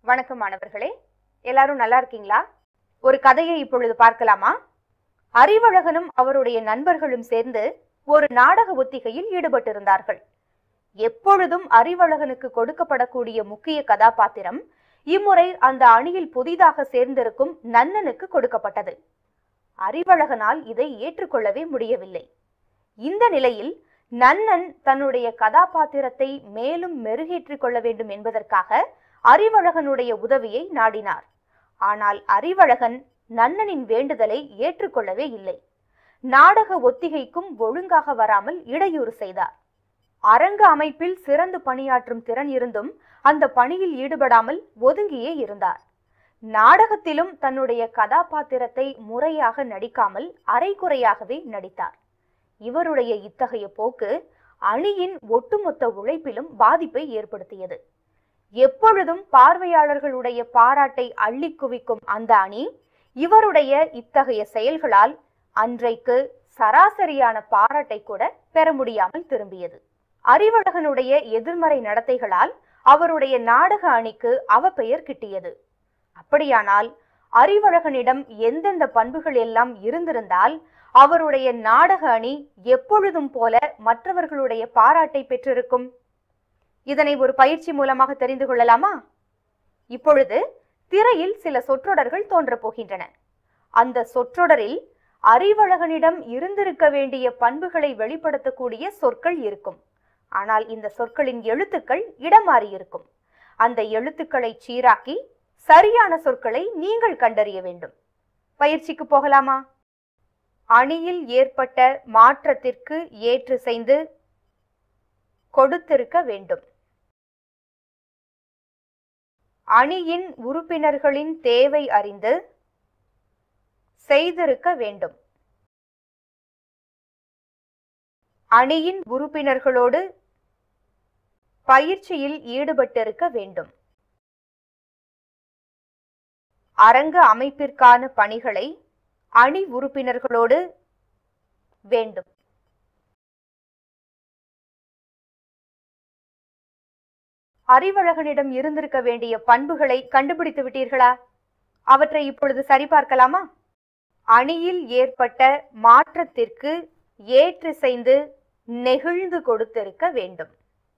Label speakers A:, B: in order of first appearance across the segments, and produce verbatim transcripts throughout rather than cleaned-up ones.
A: வணக்கம் மாணவர்களே, எல்லாரும் நல்லா இருக்கீங்களா? ஒரு கதையை இப்பொழுது பார்க்கலாமா? அறிவழகனும் அவருடைய நண்பர்களும் சேர்ந்து ஒரு நாடக ஒத்திகையில் ஈடுபட்டிருந்தார்கள். எப்பொழுதும் அறிவழகனுக்கு கொடுக்கப்படக்கூடிய முக்கிய கதாபாத்திரம் இம்முறை அந்த அணியில் புதிதாக சேர்ந்திருக்கும் நன்னனுக்கு கொடுக்கப்பட்டது. அறிவழகனால் இதை ஏற்றுக்கொள்ளவே முடியவில்லை. இந்த நிலையில் நன்னன் தன்னுடைய கதாபாத்திரத்தை மேலும் மெருகேற்றிக் கொள்ள வேண்டும் என்பதற்காக அறிவழகனுடைய உதவியை நாடினார். ஆனால் அறிவழகன் நன்னனின் வேண்டுதலை ஏற்றுக்கொள்ளவே இல்லை. நாடக ஒத்திகைக்கும் ஒழுங்காக வராமல் இடையூறு செய்தார். அரங்க அமைப்பில் சிறந்து பணியாற்றும் திறன் இருந்தும் அந்த பணியில் ஈடுபடாமல் ஒதுங்கியே இருந்தார். நாடகத்திலும் தன்னுடைய கதாபாத்திரத்தை முறையாக நடிக்காமல் அரைகுறையாகவே நடித்தார். இவருடைய இத்தகைய போக்கு அணியின் ஒட்டுமொத்த உழைப்பிலும் பாதிப்பை ஏற்படுத்தியது. எப்பொழுதும் பார்வையாளர்களுடைய பாராட்டை அள்ளி குவிக்கும் அந்த அணி இவருடைய இத்தகைய செயல்களால் அன்றைக்கு சராசரியான பாராட்டை கூட பெற முடியாமல் திரும்பியது. அறிவழகனுடைய எதிர்மறை நடத்தைகளால் அவருடைய நாடக அணிக்கு அவப்பெயர் கிட்டியது. அப்படியானால் அறிவழகனிடம் எந்தெந்த பண்புகள் எல்லாம் இருந்திருந்தால் அவருடைய நாடக அணி எப்பொழுதும் போல மற்றவர்களுடைய பாராட்டை பெற்றிருக்கும்? இதனை ஒரு பயிற்சி மூலமாக தெரிந்து கொள்ளலாமா? இப்பொழுது திரையில் சில சொற்றொடர்கள் தோன்றப் போகின்றன. அந்த சொற்றொடரில் அறிவழகனிடம் இருந்திருக்க வேண்டிய பண்புகளை வெளிப்படுத்தக்கூடிய சொற்கள் இருக்கும். ஆனால் இந்த சொற்களின் எழுத்துக்கள் இடம் மாறி இருக்கும். அந்த எழுத்துக்களை சீராக்கி சரியான சொற்களை நீங்கள் கண்டறிய வேண்டும். பயிற்சிக்கு போகலாமா? அணியில் ஏற்பட்ட மாற்றத்திற்கு ஏற்றிசைந்து கொடுத்திருக்க வேண்டும். அணியின் உறுப்பினர்களின் தேவை அறிந்து செய்திருக்க வேண்டும். அணியின் உறுப்பினர்களோடு பயிற்சியில் ஈடுபட்டிருக்க வேண்டும். அரங்க அமைப்பிற்கான பணிகளை அணி உறுப்பினர்களோடு வேண்டும். அறிவழகனிடம் இருந்திருக்க வேண்டிய பண்புகளை கண்டுபிடித்து விட்டீர்களா? அவற்றை இப்பொழுது சரிபார்க்கலாமா? அணியில் ஏற்பட்ட மாற்றத்திற்கு ஏற்றிசைந்து நெகிழ்ந்து கொடுத்திருக்க வேண்டும்.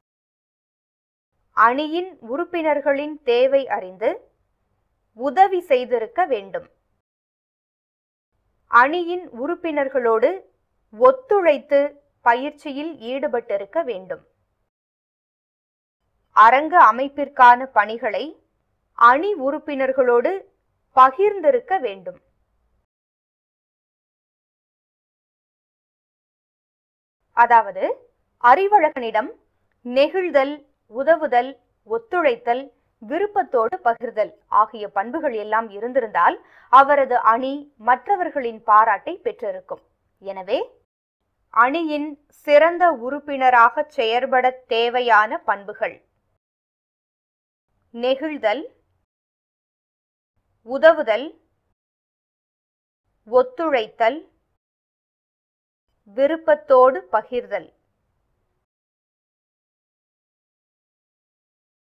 A: அணியின் உறுப்பினர்களின் தேவை அறிந்து உதவி செய்திருக்க வேண்டும். அணியின் உறுப்பினர்களோடு ஒத்துழைத்து பயிற்சியில் ஈடுபட்டிருக்க வேண்டும். அரங்க அமைப்பிற்கான பணிகளை அணி உறுப்பினர்களோடு பகிர்ந்திருக்க வேண்டும். அதாவது அறிவழகனிடம் நெகிழ்தல், உதவுதல், ஒத்துழைத்தல், விருப்பத்தோடு பகிர்தல் ஆகிய பண்புகள் எல்லாம் இருந்திருந்தால் அவரது அணி மற்றவர்களின் பாராட்டை பெற்றிருக்கும். எனவே அணியின் சிறந்த உறுப்பினராக செயற்பட தேவையான பண்புகள்: நெகிழ்தல், உதவுதல், ஒத்துழைத்தல், விருப்பத்தோடு பகிர்தல்.